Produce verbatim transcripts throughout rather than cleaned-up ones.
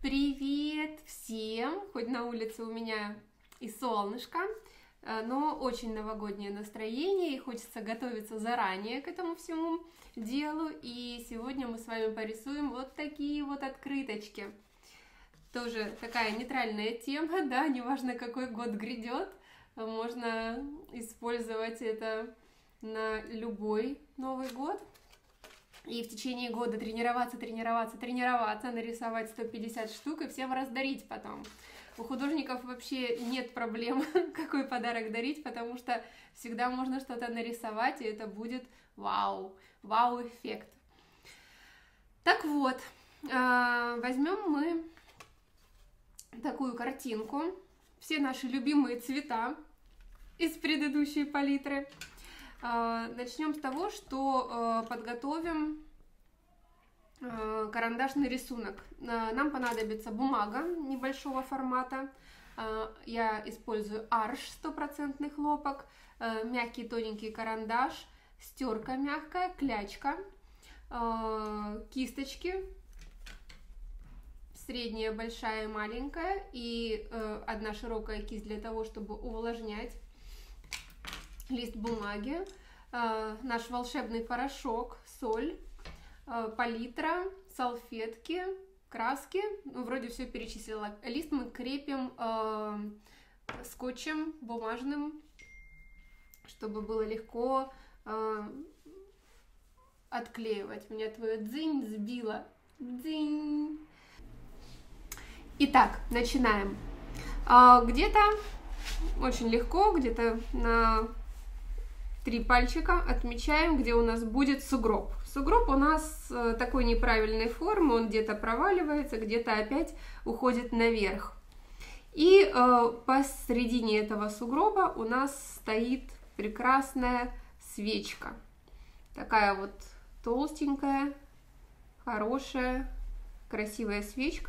Привет всем! Хоть на улице у меня и солнышко, но очень новогоднее настроение, и хочется готовиться заранее к этому всему делу. И сегодня мы с вами порисуем вот такие вот открыточки. Тоже такая нейтральная тема, да, неважно какой год грядет, можно использовать это на любой Новый год. И в течение года тренироваться, тренироваться, тренироваться, нарисовать сто пятьдесят штук и всем раздарить потом. У художников вообще нет проблем, какой подарок дарить, потому что всегда можно что-то нарисовать, и это будет вау, вау-эффект. Так вот, возьмем мы такую картинку, все наши любимые цвета из предыдущей палитры. Начнем с того, что подготовим карандашный рисунок. Нам понадобится бумага небольшого формата. Я использую арш стопроцентный хлопок, мягкий тоненький карандаш, стерка мягкая, клячка, кисточки, средняя, большая, маленькая и одна широкая кисть для того, чтобы увлажнять. Лист бумаги, э, наш волшебный порошок, соль, э, палитра, салфетки, краски. Ну, вроде все перечислила. Лист мы крепим э, скотчем бумажным, чтобы было легко э, отклеивать. Меня твое дзынь сбило. Дзынь. Итак, начинаем. Э, где-то очень легко, где-то на три пальчика отмечаем, где у нас будет сугроб. Сугроб у нас такой неправильной формы, он где-то проваливается, где-то опять уходит наверх. И э, посередине этого сугроба у нас стоит прекрасная свечка. Такая вот толстенькая, хорошая, красивая свечка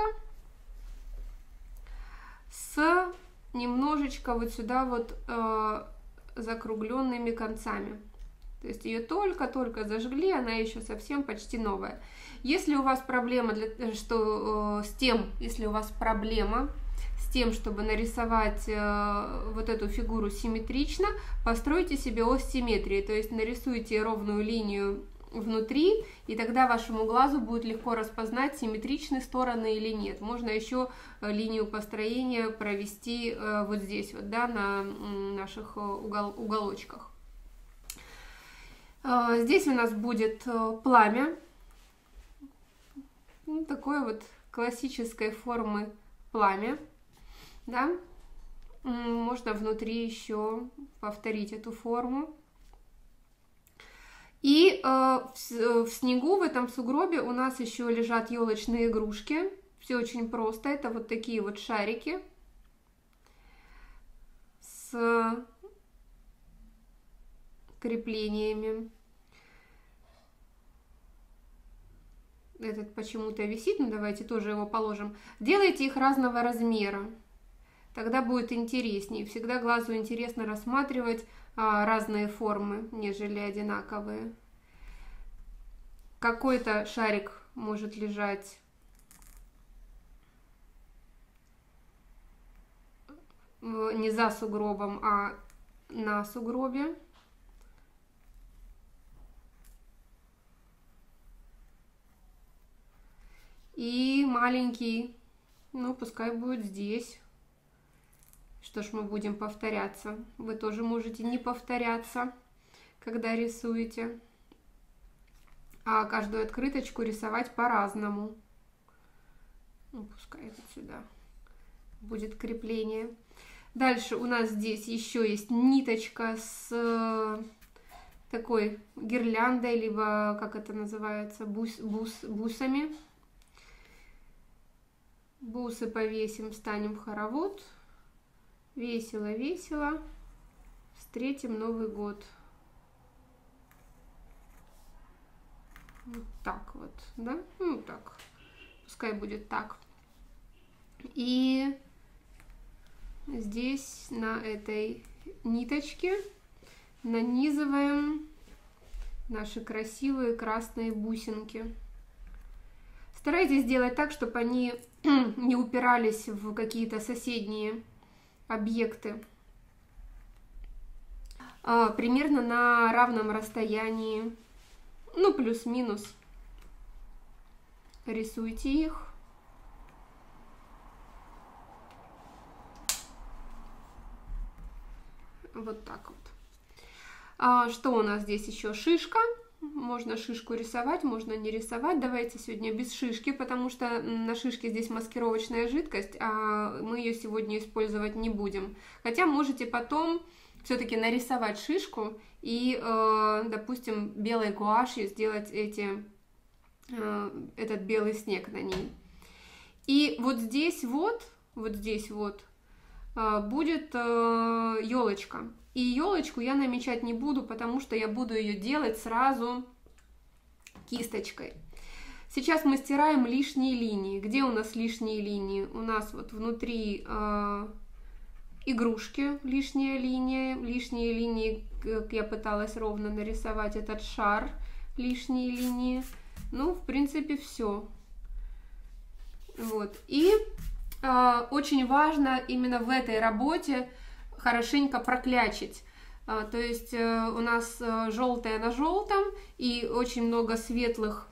с немножечко вот сюда вот э, закругленными концами. То есть ее только-только зажгли, она еще совсем почти новая. Если у вас проблема для, что, э, с тем, если у вас проблема с тем, чтобы нарисовать э, вот эту фигуру симметрично, постройте себе ось симметрии, то есть нарисуйте ровную линию внутри, и тогда вашему глазу будет легко распознать, симметричны стороны или нет. Можно еще линию построения провести э, вот здесь вот, да, на наших угол, уголочках. Э, здесь у нас будет э, пламя, ну, такой вот классической формы пламя, да. Можно внутри еще повторить эту форму. И э, в, в снегу, в этом сугробе у нас еще лежат елочные игрушки. Все очень просто. Это вот такие вот шарики с креплениями. Этот почему-то висит, но давайте тоже его положим. Делайте их разного размера. Тогда будет интереснее. Всегда глазу интересно рассматривать а, разные формы, нежели одинаковые. Какой-то шарик может лежать не за сугробом, а на сугробе. И маленький, ну, пускай будет здесь. Что ж, мы будем повторяться. Вы тоже можете не повторяться, когда рисуете. А каждую открыточку рисовать по-разному. Ну, пускай это сюда будет крепление. Дальше у нас здесь еще есть ниточка с такой гирляндой, либо, как это называется, бус, бус, бусами. Бусы повесим, встанем в хоровод. Весело-весело встретим Новый год. Вот так вот, да? Ну, так. Пускай будет так. И здесь на этой ниточке нанизываем наши красивые красные бусинки. Старайтесь сделать так, чтобы они не упирались в какие-то соседние объекты. Примерно на равном расстоянии, ну, плюс-минус, рисуйте их. Вот так вот. А что у нас здесь еще? Шишка. Можно шишку рисовать, можно не рисовать. Давайте сегодня без шишки, потому что на шишке здесь маскировочная жидкость, а мы ее сегодня использовать не будем. Хотя можете потом все-таки нарисовать шишку и, э, допустим, белой гуашью сделать эти, э, этот белый снег на ней. И вот здесь вот, вот здесь вот э, будет э, елочка. И елочку я намечать не буду, потому что я буду ее делать сразу кисточкой. Сейчас мы стираем лишние линии. Где у нас лишние линии? У нас вот внутри э, игрушки лишняя линия. Лишние линии, как я пыталась ровно нарисовать этот шар, лишние линии. Ну, в принципе, все. Вот. И э, очень важно именно в этой работе хорошенько проклячить. А, то есть э, у нас э, желтое на желтом и очень много светлых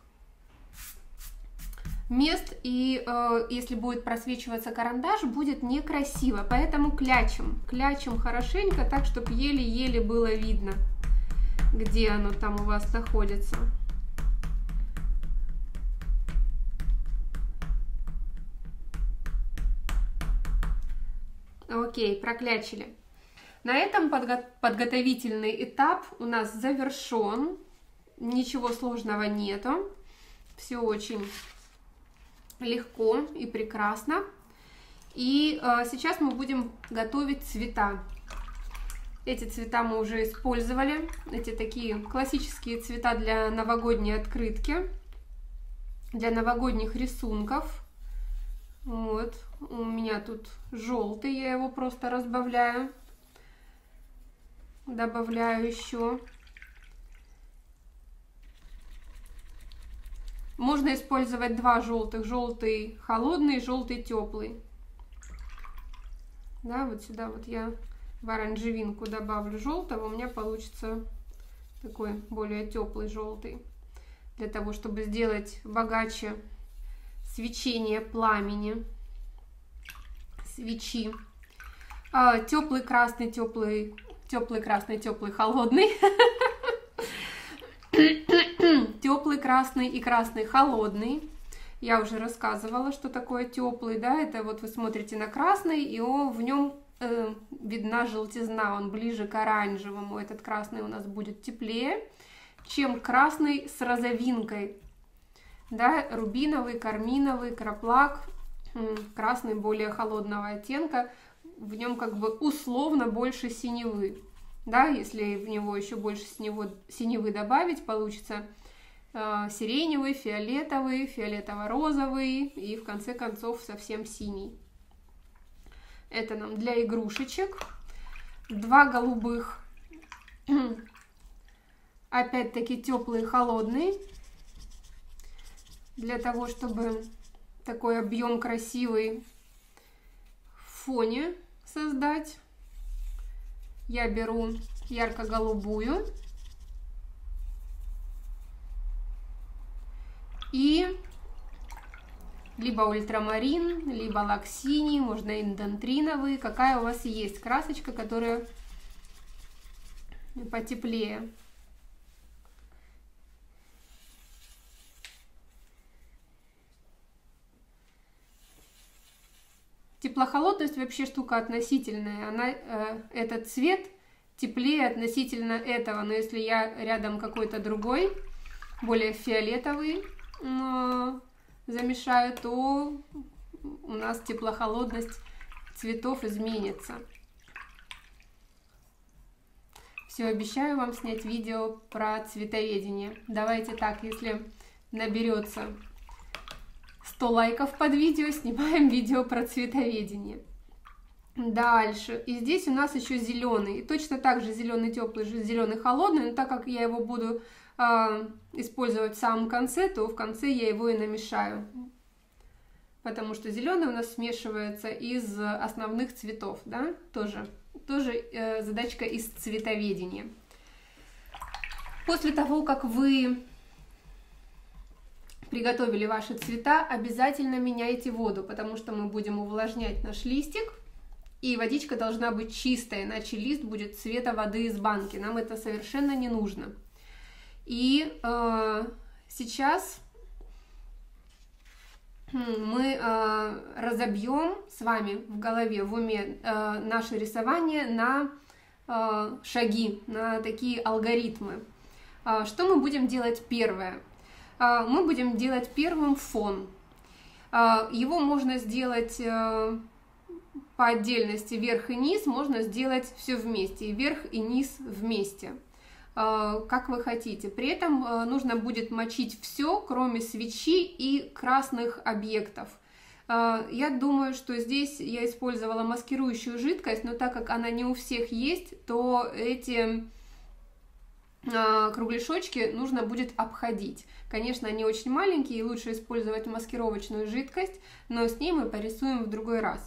мест, и э, если будет просвечиваться карандаш, будет некрасиво, поэтому клячем, клячем хорошенько, так, чтобы еле-еле было видно, где оно там у вас находится. Окей, проклячили. На этом подго- подготовительный этап у нас завершен. Ничего сложного нету. Все очень легко и прекрасно. И э, сейчас мы будем готовить цвета. Эти цвета мы уже использовали. Эти такие классические цвета для новогодней открытки, для новогодних рисунков. Вот. У меня тут желтый, я его просто разбавляю. Добавляю еще. Можно использовать два желтых. Желтый холодный, желтый теплый. Да, вот сюда вот я в оранжевинку добавлю желтого. У меня получится такой более теплый желтый. Для того, чтобы сделать богаче свечение пламени свечи. А, теплый красный, теплый... Теплый, красный, теплый, холодный. Теплый, красный и красный, холодный. Я уже рассказывала, что такое теплый, да, это вот вы смотрите на красный, и он, в нем э, видна желтизна, он ближе к оранжевому. Этот красный у нас будет теплее, чем красный с розовинкой. Да, рубиновый, карминовый, краплак, красный более холодного оттенка. В нем как бы условно больше синевы, да, если в него еще больше синевы, синевы добавить, получится э, сиреневый, фиолетовый, фиолетово-розовый и в конце концов совсем синий. Это нам для игрушечек. Два голубых, опять-таки теплый и холодный, для того, чтобы такой объем красивый в фоне создать. Я беру ярко-голубую и либо ультрамарин, либо лаксиний, можно индантриновый, какая у вас есть красочка, которая потеплее. Теплохолодность вообще штука относительная, она, э, этот цвет теплее относительно этого, но если я рядом какой-то другой, более фиолетовый э, замешаю, то у нас теплохолодность цветов изменится. Все, обещаю вам снять видео про цветоведение. Давайте так, если наберется сто лайков под видео, снимаем видео про цветоведение. Дальше. И здесь у нас еще зеленый. И точно так же зеленый теплый, зеленый холодный, но так как я его буду э, использовать в самом конце, то в конце я его и намешаю. Потому что зеленый у нас смешивается из основных цветов, да, тоже, тоже э, задачка из цветоведения. После того, как вы приготовили ваши цвета, обязательно меняйте воду, потому что мы будем увлажнять наш листик, и водичка должна быть чистая, иначе лист будет цвета воды из банки, нам это совершенно не нужно. И э, сейчас мы э, разобьем с вами в голове, в уме э, наше рисование на э, шаги, на такие алгоритмы. Э, что мы будем делать первое? Э, мы будем делать первым фон. Э, его можно сделать э, по отдельности, верх и низ, можно сделать все вместе, и верх и низ вместе, как вы хотите. При этом нужно будет мочить все, кроме свечи и красных объектов. Я думаю, что здесь я использовала маскирующую жидкость, но так как она не у всех есть, то эти кругляшочки нужно будет обходить. Конечно, они очень маленькие, и лучше использовать маскировочную жидкость, но с ней мы порисуем в другой раз.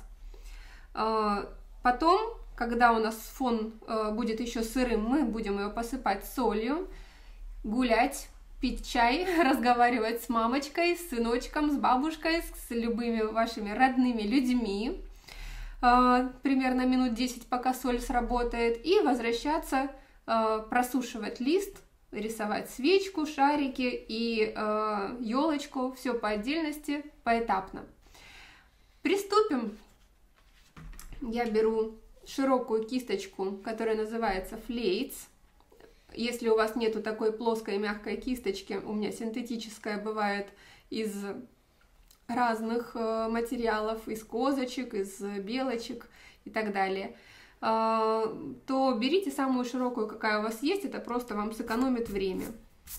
Потом, когда у нас фон э, будет еще сырым, мы будем его посыпать солью, гулять, пить чай, разговаривать с мамочкой, с сыночком, с бабушкой, с любыми вашими родными людьми, э, примерно минут десять, пока соль сработает, и возвращаться, э, просушивать лист, рисовать свечку, шарики и э, елочку, все по отдельности, поэтапно. Приступим. Я беру широкую кисточку, которая называется Flates. Если у вас нету такой плоской мягкой кисточки, у меня синтетическая бывает из разных материалов, из козочек, из белочек и так далее, то берите самую широкую, какая у вас есть, это просто вам сэкономит время.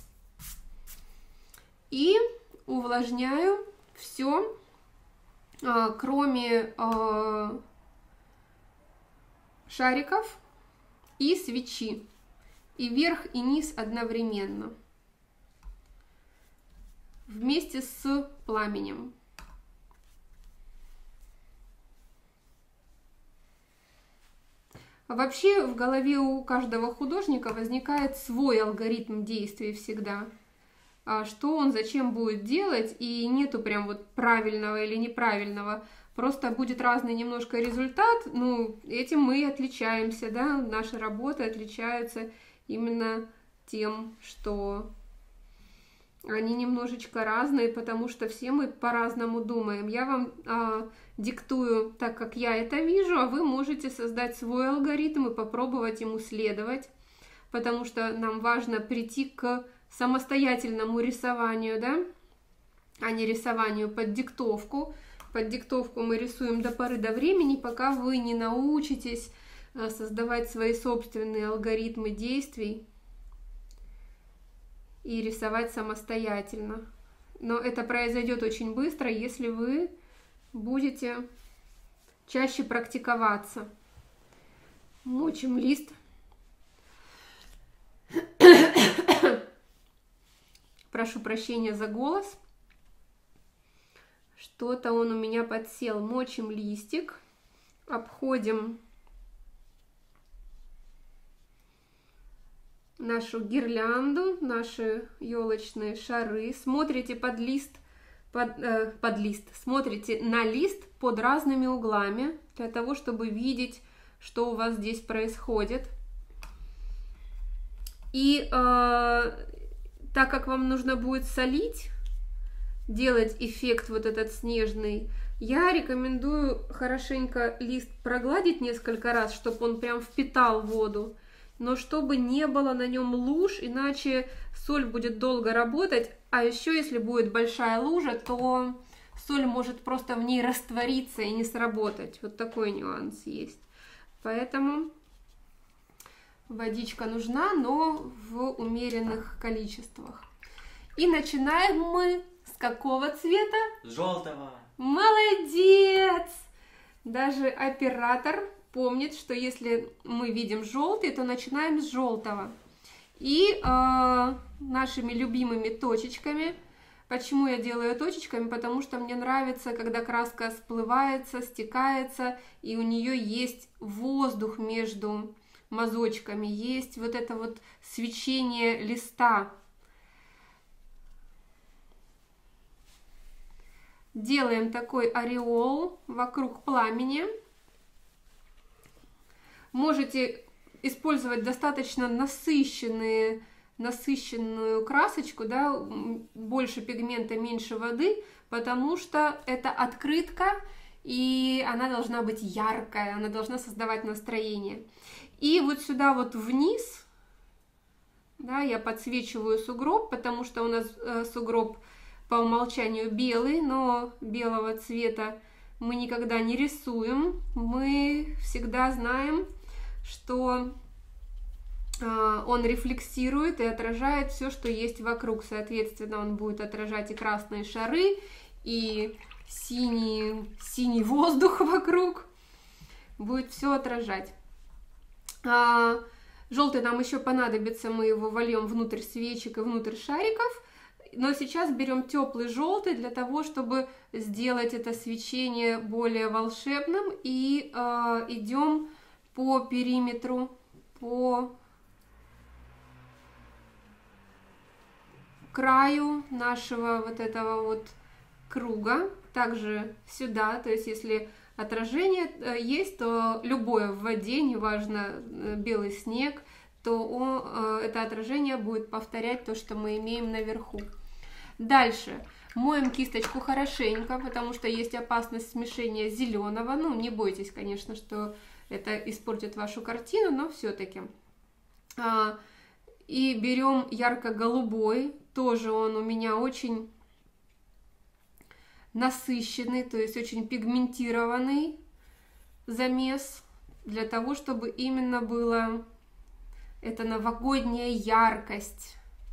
И увлажняю все, кроме шариков и свечи, и верх и низ одновременно, вместе с пламенем. Вообще в голове у каждого художника возникает свой алгоритм действий всегда, что он зачем будет делать, и нету прям вот правильного или неправильного. Просто будет разный немножко результат, ну, этим мы и отличаемся, да, наши работы отличаются именно тем, что они немножечко разные, потому что все мы по-разному думаем. Я вам а, диктую так, как я это вижу, а вы можете создать свой алгоритм и попробовать ему следовать, потому что нам важно прийти к самостоятельному рисованию, да, а не рисованию под диктовку. Под диктовку мы рисуем до поры до времени, пока вы не научитесь создавать свои собственные алгоритмы действий и рисовать самостоятельно. Но это произойдет очень быстро, если вы будете чаще практиковаться. Мочим лист. Прошу прощения за голос. Что-то он у меня подсел. Мочим листик, обходим нашу гирлянду, наши елочные шары. Смотрите под лист, под, э, под лист, смотрите на лист под разными углами, для того, чтобы видеть, что у вас здесь происходит. И э, так как вам нужно будет солить, делать эффект вот этот снежный, я рекомендую хорошенько лист прогладить несколько раз, чтобы он прям впитал воду, но чтобы не было на нем луж, иначе соль будет долго работать, а еще если будет большая лужа, то соль может просто в ней раствориться и не сработать. Вот такой нюанс есть. Поэтому водичка нужна, но в умеренных количествах. И начинаем мы с какого цвета? Желтого. Молодец! Даже оператор помнит, что если мы видим желтый, то начинаем с желтого. И э, нашими любимыми точечками. Почему я делаю точечками? Потому что мне нравится, когда краска сплывается, стекается, и у нее есть воздух между мазочками, есть вот это вот свечение листа. Делаем такой ореол вокруг пламени. Можете использовать достаточно насыщенные, насыщенную красочку, да, больше пигмента, меньше воды, потому что это открытка, и она должна быть яркая, она должна создавать настроение. И вот сюда вот вниз, да, я подсвечиваю сугроб, потому что у нас э, сугроб по умолчанию белый, но белого цвета мы никогда не рисуем. Мы всегда знаем, что э, он рефлексирует и отражает все, что есть вокруг. Соответственно, он будет отражать и красные шары, и синий, синий воздух вокруг. Будет все отражать. А, желтый нам еще понадобится, мы его вольем внутрь свечек и внутрь шариков. Но сейчас берем теплый желтый для того, чтобы сделать это свечение более волшебным. И э, идем по периметру, по краю нашего вот этого вот круга. Также сюда, то есть если отражение есть, то любое в воде, неважно белый снег, то он, это отражение будет повторять то, что мы имеем наверху. Дальше моем кисточку хорошенько, потому что есть опасность смешения зеленого. Ну, не бойтесь, конечно, что это испортит вашу картину, но все-таки. А, и берем ярко-голубой, тоже он у меня очень насыщенный, то есть очень пигментированный замес, для того, чтобы именно была эта новогодняя яркость,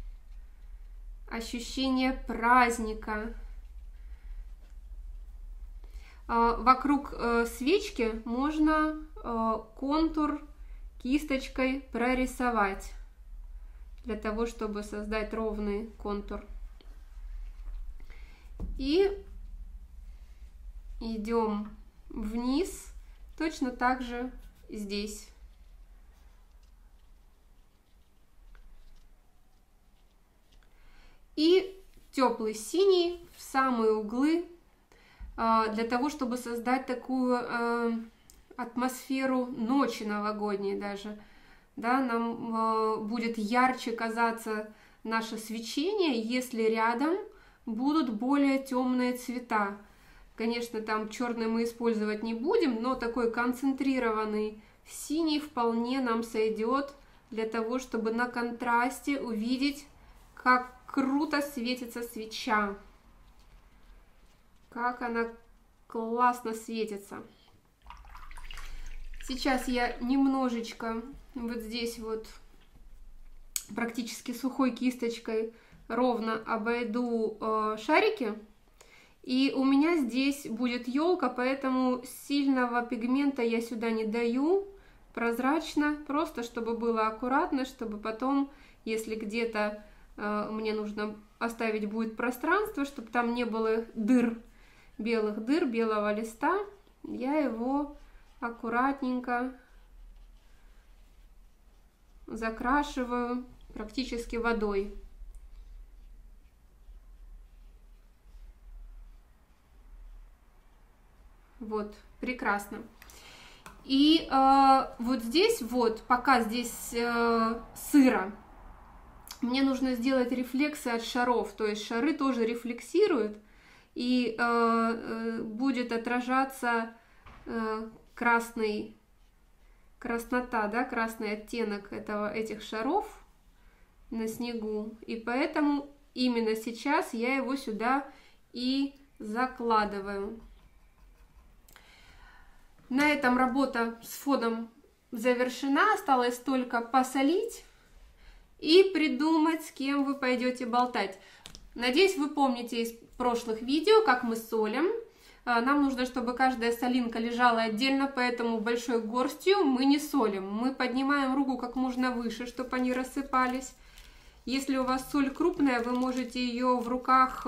ощущение праздника. Вокруг свечки можно контур кисточкой прорисовать, для того, чтобы создать ровный контур. И идем вниз, точно так же здесь. И теплый синий в самые углы, для того, чтобы создать такую атмосферу ночи новогодней даже. Да, нам будет ярче казаться наше свечение, если рядом будут более темные цвета. Конечно, там черный мы использовать не будем, но такой концентрированный синий вполне нам сойдет для того, чтобы на контрасте увидеть, как круто светится свеча, как она классно светится. Сейчас я немножечко вот здесь вот практически сухой кисточкой ровно обойду э, шарики. И у меня здесь будет елка, поэтому сильного пигмента я сюда не даю, прозрачно, просто чтобы было аккуратно, чтобы потом, если где-то э, мне нужно оставить будет пространство, чтобы там не было дыр, белых дыр, белого листа, я его аккуратненько закрашиваю практически водой. Вот, прекрасно. И э, вот здесь вот, пока здесь э, сыро, мне нужно сделать рефлексы от шаров, то есть шары тоже рефлексируют, и э, э, будет отражаться э, красный, краснота, да, красный оттенок этого, этих шаров на снегу, и поэтому именно сейчас я его сюда и закладываю. На этом работа с фоном завершена, осталось только посолить и придумать, с кем вы пойдете болтать. Надеюсь, вы помните из прошлых видео, как мы солим. нам нужно, чтобы каждая солинка лежала отдельно, поэтому большой горстью мы не солим. Мы поднимаем руку как можно выше, чтобы они рассыпались. Если у вас соль крупная, вы можете ее в руках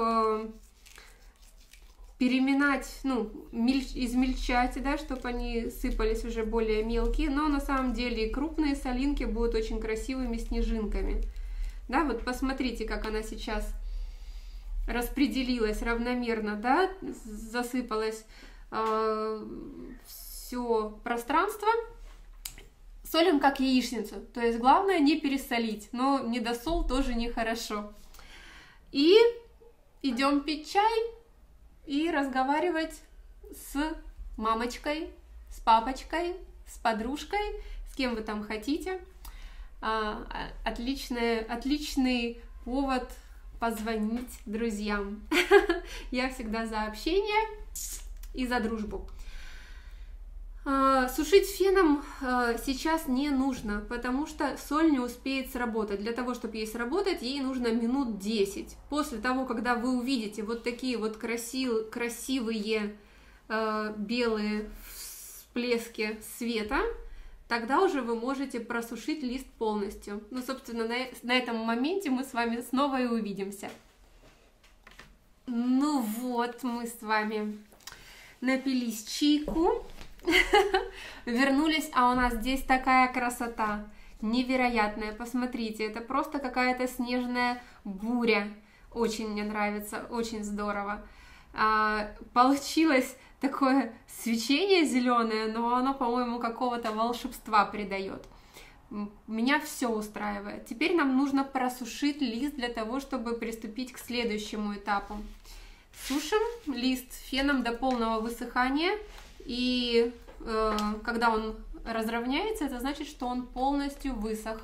переминать, ну, мельч, измельчать, да, чтобы они сыпались уже более мелкие, но на самом деле крупные солинки будут очень красивыми снежинками. Да, вот посмотрите, как она сейчас распределилась равномерно, да, засыпалось э, все пространство. Солим как яичницу, то есть главное не пересолить, но недосол тоже нехорошо. И идем пить чай и разговаривать с мамочкой, с папочкой, с подружкой, с кем вы там хотите. Отличный, отличный повод позвонить друзьям. Я всегда за общение и за дружбу. Сушить феном сейчас не нужно, потому что соль не успеет сработать. Для того, чтобы ей сработать, ей нужно минут десять. После того, когда вы увидите вот такие вот красив, красивые э, белые всплески света, тогда уже вы можете просушить лист полностью. Ну, собственно, на, на этом моменте мы с вами снова и увидимся. Ну вот, мы с вами напились чайку. Вернулись, а у нас здесь такая красота, невероятная, посмотрите, это просто какая-то снежная буря, очень мне нравится, очень здорово. А, получилось такое свечение зеленое, но оно, по-моему, какого-то волшебства придает. Меня все устраивает. Теперь нам нужно просушить лист для того, чтобы приступить к следующему этапу. Сушим лист феном до полного высыхания. И э, когда он разровняется, это значит, что он полностью высох.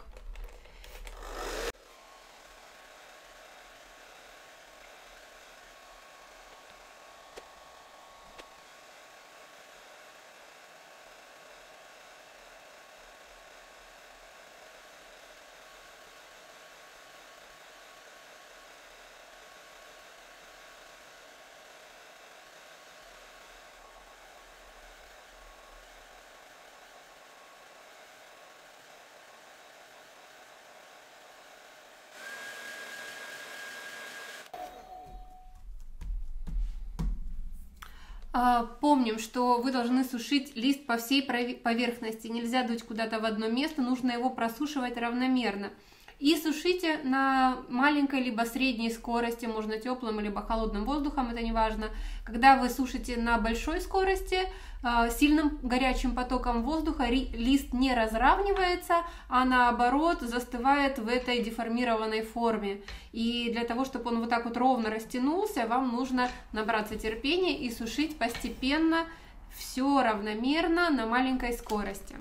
Помним, что вы должны сушить лист по всей поверхности, нельзя дуть куда-то в одно место, нужно его просушивать равномерно. И сушите на маленькой либо средней скорости, можно теплым либо холодным воздухом, это не важно. Когда вы сушите на большой скорости, сильным горячим потоком воздуха лист не разравнивается, а наоборот застывает в этой деформированной форме. И для того, чтобы он вот так вот ровно растянулся, вам нужно набраться терпения и сушить постепенно, все равномерно на маленькой скорости.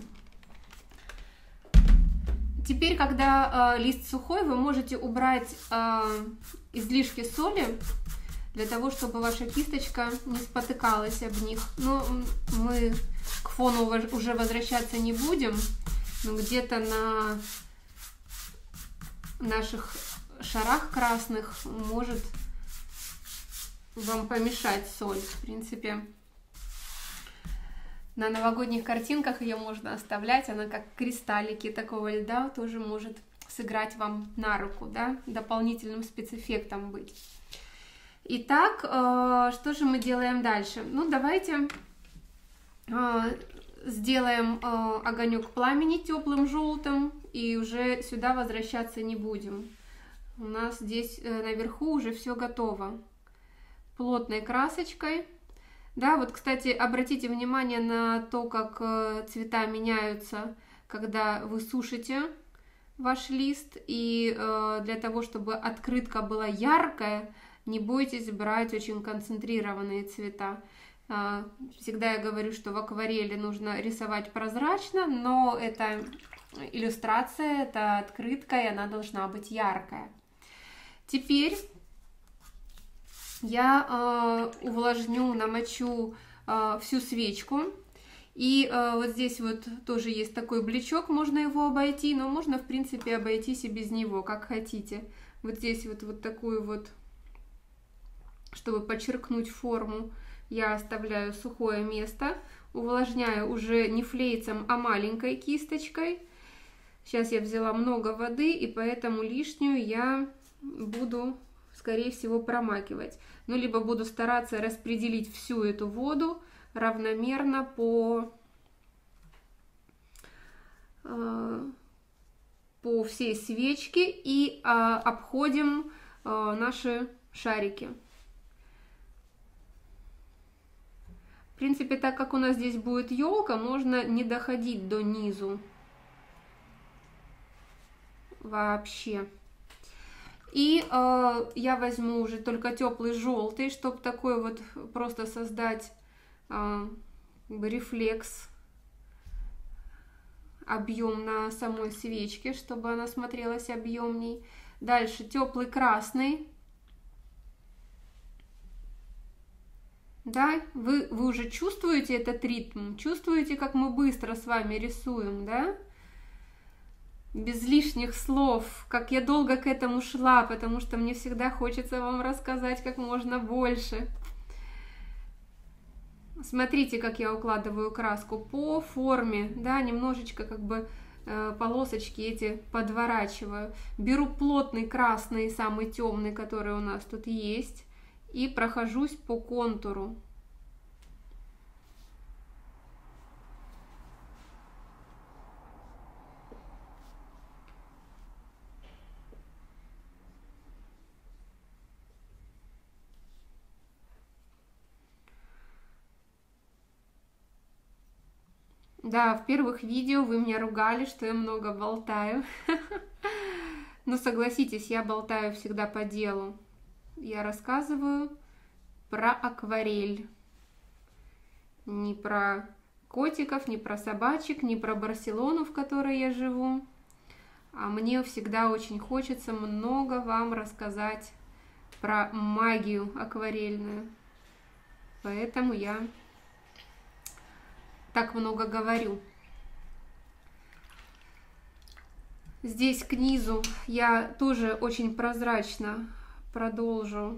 Теперь, когда э, лист сухой, вы можете убрать э, излишки соли, для того, чтобы ваша кисточка не спотыкалась об них. Но мы к фону уже возвращаться не будем, но где-то на наших шарах красных может вам помешать соль. В принципе, на новогодних картинках ее можно оставлять, она как кристаллики такого льда тоже может сыграть вам на руку, да, дополнительным спецэффектом быть. Итак, э, что же мы делаем дальше? Ну, давайте э, сделаем э, огонек пламени теплым желтым и уже сюда возвращаться не будем. У нас здесь э, наверху уже все готово. Плотной красочкой. Да, вот, кстати, обратите внимание на то, как э, цвета меняются, когда вы сушите ваш лист. И э, для того, чтобы открытка была яркая, не бойтесь брать очень концентрированные цвета. Э, всегда я говорю, что в акварели нужно рисовать прозрачно, но это иллюстрация, это открытка, и она должна быть яркая. Теперь я э, увлажню, намочу э, всю свечку. И э, вот здесь вот тоже есть такой блечок, можно его обойти, но можно, в принципе, обойтись и без него, как хотите. Вот здесь вот, вот такую вот, чтобы подчеркнуть форму, я оставляю сухое место, увлажняю уже не флейцем, а маленькой кисточкой. Сейчас я взяла много воды, и поэтому лишнюю я буду, скорее всего, промакивать. Ну, либо буду стараться распределить всю эту воду равномерно по, э, по всей свечке и э, обходим э, наши шарики. В принципе, так как у нас здесь будет елка, можно не доходить до низу вообще. И э, я возьму уже только теплый желтый, чтобы такой вот просто создать э, как бы рефлекс, объем на самой свечке, чтобы она смотрелась объемней. Дальше теплый красный. Да, вы, вы уже чувствуете этот ритм, чувствуете, как мы быстро с вами рисуем, да? Без лишних слов, как я долго к этому шла, потому что мне всегда хочется вам рассказать как можно больше. Смотрите, как я укладываю краску по форме, да, немножечко как бы э, полосочки эти подворачиваю. Беру плотный красный, самый темный, который у нас тут есть, и прохожусь по контуру. Да, в первых видео вы меня ругали, что я много болтаю. Но согласитесь, я болтаю всегда по делу. Я рассказываю про акварель. Не про котиков, не про собачек, не про Барселону, в которой я живу. А мне всегда очень хочется много вам рассказать про магию акварельную. Поэтому я так много говорю. Здесь к низу я тоже очень прозрачно продолжу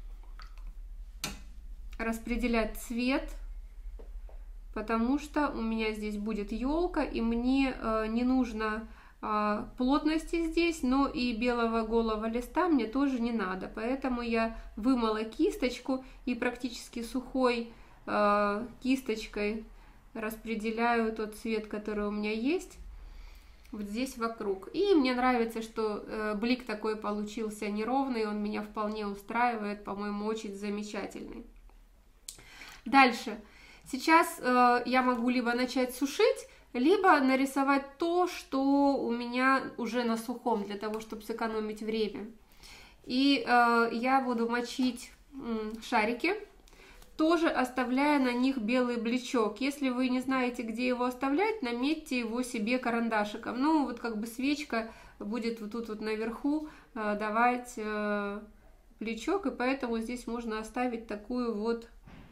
распределять цвет, потому что у меня здесь будет елка, и мне э, не нужно э, плотности здесь, но и белого голого листа мне тоже не надо. Поэтому я вымыла кисточку и практически сухой э, кисточкой распределяю тот цвет, который у меня есть, вот здесь вокруг. И мне нравится, что э, блик такой получился неровный, он меня вполне устраивает, по-моему, очень замечательный. Дальше. Сейчас э, я могу либо начать сушить, либо нарисовать то, что у меня уже на сухом, для того, чтобы сэкономить время. И э, я буду мочить э, шарики, тоже оставляя на них белый блечок. Если вы не знаете, где его оставлять, наметьте его себе карандашиком. Ну, вот как бы свечка будет вот тут вот наверху э, давать э, блечок, и поэтому здесь можно оставить такую вот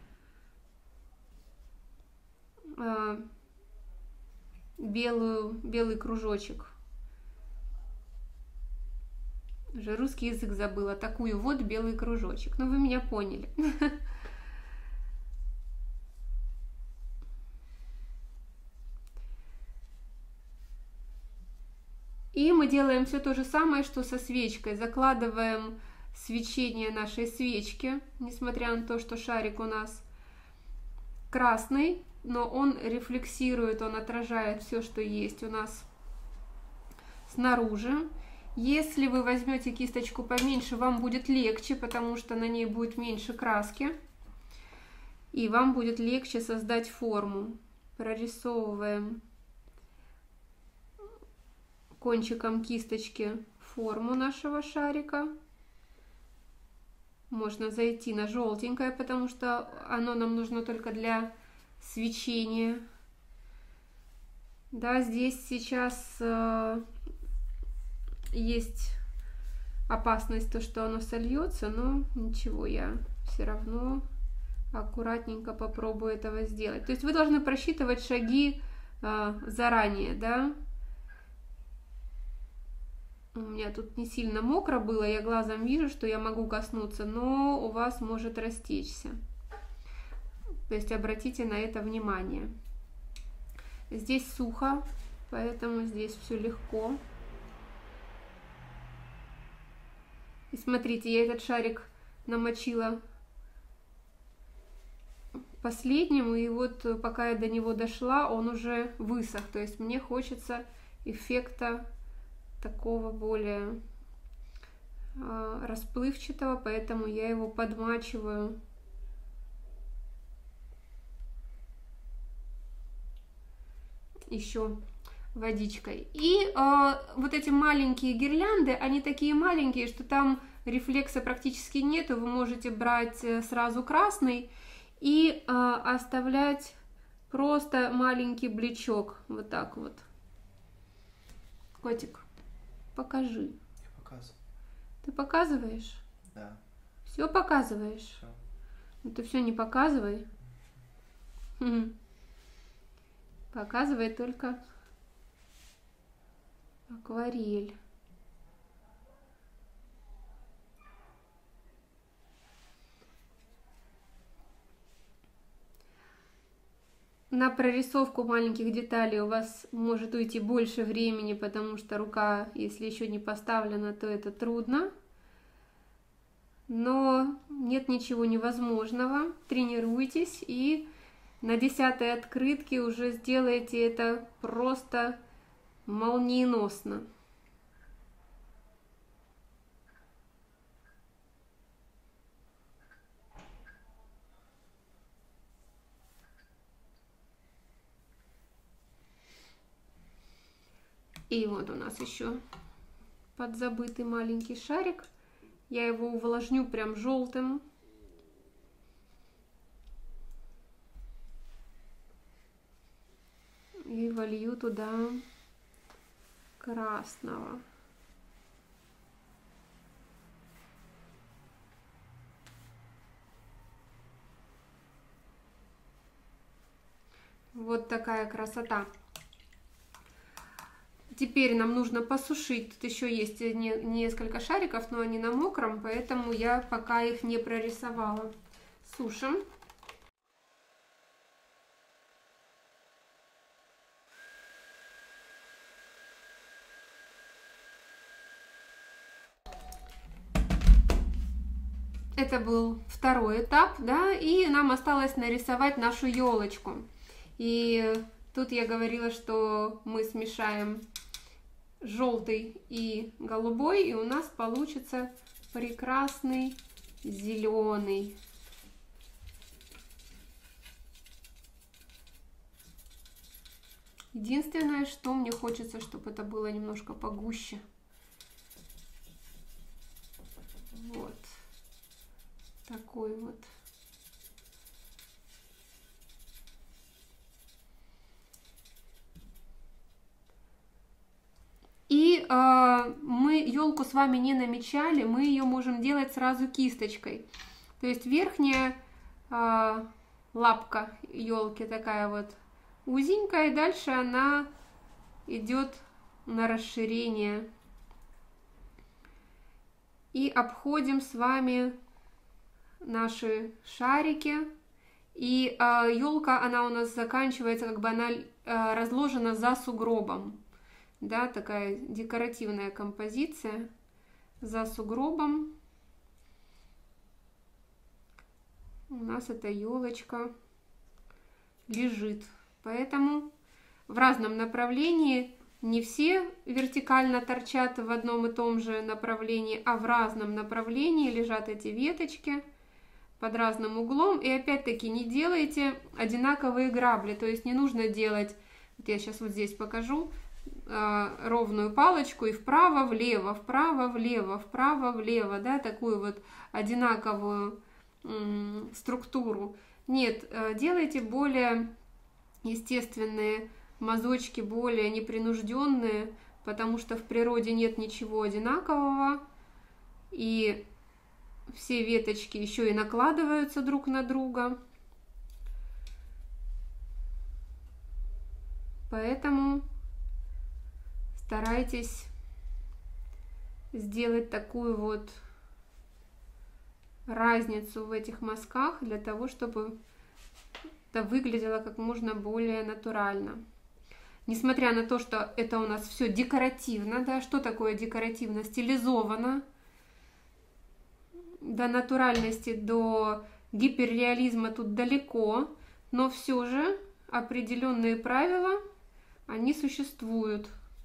э, белую, белый кружочек. Уже русский язык забыла. Такую вот белый кружочек. Ну, вы меня поняли. И мы делаем все то же самое, что со свечкой. Закладываем свечение нашей свечки, несмотря на то, что шарик у нас красный, но он рефлексирует, он отражает все, что есть у нас снаружи. Если вы возьмете кисточку поменьше, вам будет легче, потому что на ней будет меньше краски, и вам будет легче создать форму. Прорисовываем кончиком кисточки форму нашего шарика. Можно зайти на желтенькое, потому что оно нам нужно только для свечения. Да, здесь сейчас э, есть опасность, то, что оно сольется, но ничего, я все равно аккуратненько попробую этого сделать. То есть вы должны просчитывать шаги э, заранее, да. У меня тут не сильно мокро было, я глазом вижу, что я могу коснуться, но у вас может растечься. То есть обратите на это внимание. Здесь сухо, поэтому здесь все легко. И смотрите, я этот шарик намочила последним, и вот пока я до него дошла, он уже высох. То есть мне хочется эффекта такого более э, расплывчатого, поэтому я его подмачиваю. Еще водичкой. И э, вот эти маленькие гирлянды, они такие маленькие, что там рефлекса практически нету. Вы можете брать сразу красный и э, оставлять просто маленький блечок. Вот так вот. Котик, покажи. Я показываю. Ты показываешь? Да. Все показываешь? Все. Ну ты все не показывай. Показывай только акварель. На прорисовку маленьких деталей у вас может уйти больше времени, потому что рука, если еще не поставлена, то это трудно. Но нет ничего невозможного. Тренируйтесь и на десятой открытке уже сделаете это просто молниеносно. И вот у нас еще подзабытый маленький шарик. Я его увлажню прям желтым. И волью туда красного. Вот такая красота. Теперь нам нужно посушить. Тут еще есть не, несколько шариков, но они на мокром, поэтому я пока их не прорисовала. Сушим. Это был второй этап, да, и нам осталось нарисовать нашу елочку. И тут я говорила, что мы смешаем желтый и голубой, и у нас получится прекрасный зеленый. Единственное, что мне хочется, чтобы это было немножко погуще. Вот. Такой вот. И э, мы елку с вами не намечали, мы ее можем делать сразу кисточкой. То есть верхняя э, лапка елки такая вот узенькая, и дальше она идет на расширение. И обходим с вами наши шарики. И э, елка, она у нас заканчивается, как бы она э, разложена за сугробом. Да, такая декоративная композиция за сугробом. У нас эта елочка лежит. Поэтому в разном направлении, не все вертикально торчат в одном и том же направлении, а в разном направлении лежат эти веточки под разным углом. И опять-таки не делайте одинаковые грабли, то есть не нужно делать, вот я сейчас вот здесь покажу, ровную палочку и вправо, влево, вправо, влево, вправо, влево, да, такую вот одинаковую м, структуру. Нет, делайте более естественные мазочки, более непринужденные, потому что в природе нет ничего одинакового, и все веточки еще и накладываются друг на друга. Поэтому старайтесь сделать такую вот разницу в этих мазках, для того, чтобы это выглядело как можно более натурально. Несмотря на то, что это у нас все декоративно, да, что такое декоративно? Стилизовано. До натуральности, до гиперреализма тут далеко, но все же определенные правила, они существуют.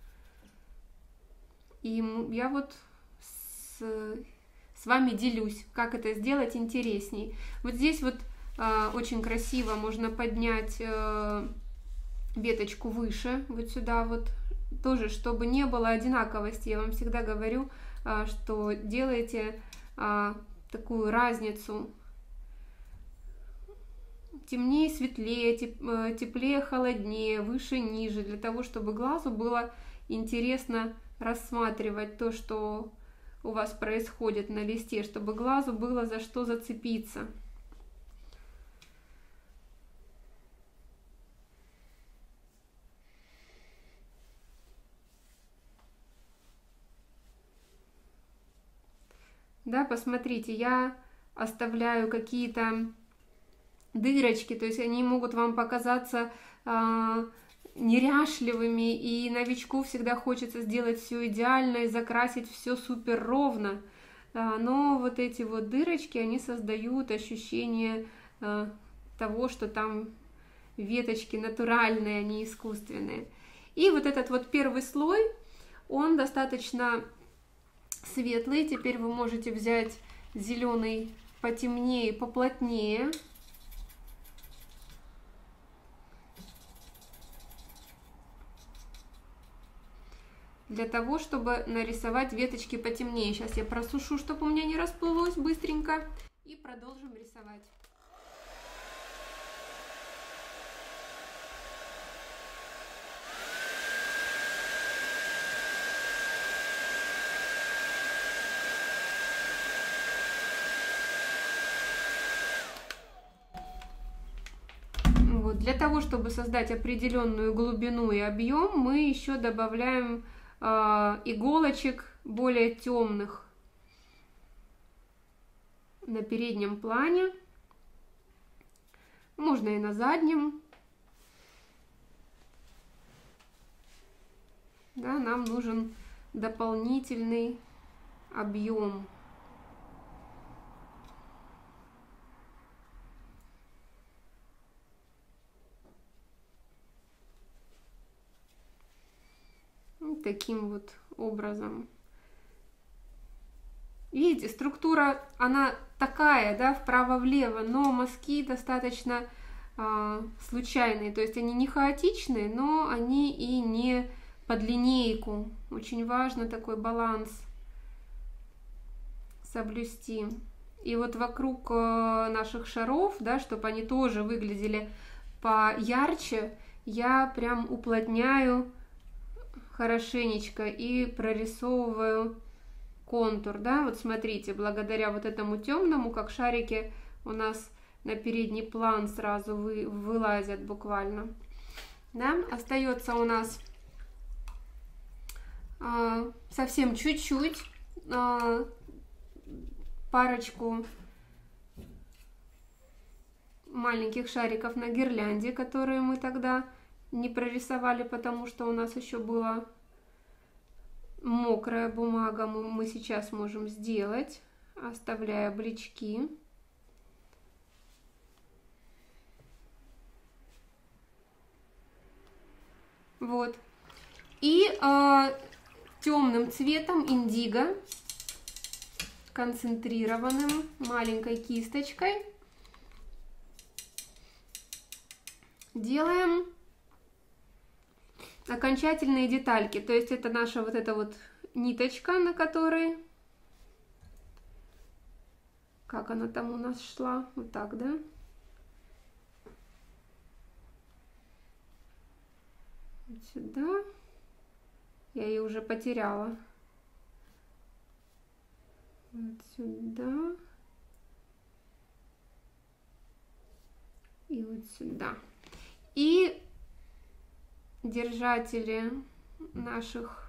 И я вот с, с вами делюсь, как это сделать интересней. Вот здесь вот э, очень красиво можно поднять э, веточку выше, вот сюда вот, тоже, чтобы не было одинаковости. Я вам всегда говорю, э, что делайте э, такую разницу. Темнее, светлее, теп, э, теплее, холоднее, выше, ниже, для того, чтобы глазу было интересно рассматривать то, что у вас происходит на листе, чтобы глазу было за что зацепиться. Да, посмотрите, я оставляю какие-то дырочки, то есть они могут вам показаться э, неряшливыми, и новичку всегда хочется сделать все идеально и закрасить все супер ровно, э, но вот эти вот дырочки, они создают ощущение э, того, что там веточки натуральные, а не искусственные. И вот этот вот первый слой, он достаточно светлый. Теперь вы можете взять зеленый потемнее, поплотнее. Для того, чтобы нарисовать веточки потемнее. Сейчас я просушу, чтобы у меня не расплылось быстренько. И продолжим рисовать. Вот. Для того, чтобы создать определенную глубину и объем, мы еще добавляем э, иголочек более темных на переднем плане, можно и на заднем. Да, нам нужен дополнительный объем. Таким вот образом. Видите, структура, она такая, да, вправо-влево, но мазки достаточно э, случайные, то есть они не хаотичные, но они и не под линейку. Очень важно такой баланс соблюсти. И вот вокруг э, наших шаров, да, чтобы они тоже выглядели поярче, я прям уплотняю хорошенечко и прорисовываю контур, да, вот смотрите, благодаря вот этому темному, как шарики у нас на передний план сразу вы, вылазят буквально, да, остается у нас э, совсем чуть-чуть, э, парочку маленьких шариков на гирлянде, которые мы тогда не прорисовали, потому что у нас еще была мокрая бумага. Мы сейчас можем сделать, оставляя блички. Вот. И э, темным цветом индиго, концентрированным, маленькой кисточкой делаем окончательные детальки. То есть это наша вот эта вот ниточка, на которой, как она там у нас шла, вот так, да? Вот сюда. Я ее уже потеряла. Вот сюда. И вот сюда. И держатели наших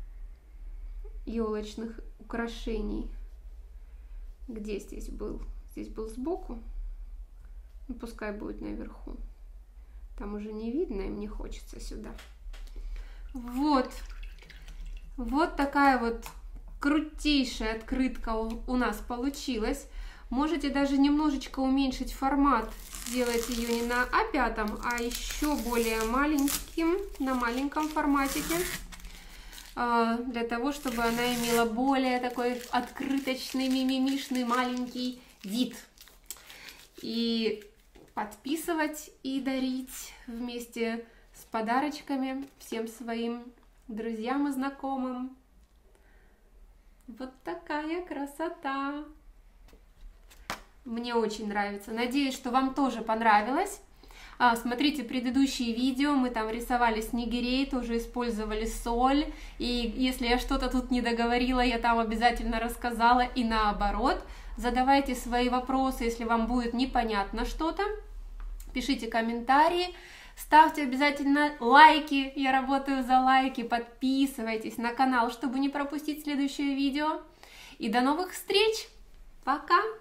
елочных украшений. Где здесь был здесь был сбоку. Ну, пускай будет наверху. Там уже не видно, и мне хочется сюда. Вот. Вот такая вот крутейшая открытка у нас получилась. Можете даже немножечко уменьшить формат, сделать ее не на а пять, а еще более маленьким, на маленьком форматике, для того, чтобы она имела более такой открыточный, мимимишный, маленький вид. И подписывать и дарить вместе с подарочками всем своим друзьям и знакомым. Вот такая красота! Мне очень нравится. Надеюсь, что вам тоже понравилось. А, смотрите предыдущие видео, мы там рисовали снегирей, тоже использовали соль. И если я что-то тут не договорила, я там обязательно рассказала. И наоборот, задавайте свои вопросы, если вам будет непонятно что-то. Пишите комментарии, ставьте обязательно лайки, я работаю за лайки, подписывайтесь на канал, чтобы не пропустить следующее видео. И до новых встреч! Пока!